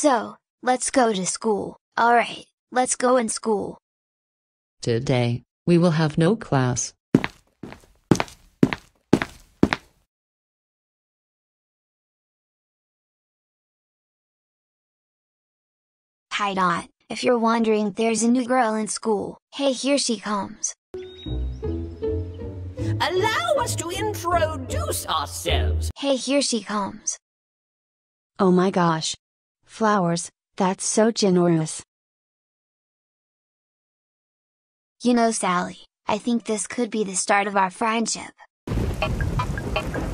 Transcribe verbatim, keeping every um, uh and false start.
So, let's go to school. Alright, let's go in school. Today, we will have no class. Hi Dot, if you're wondering, there's a new girl in school. Hey, here she comes. Allow us to introduce ourselves. Hey, here she comes. Oh my gosh. Flowers, that's so generous. You know, Sally, I think this could be the start of our friendship.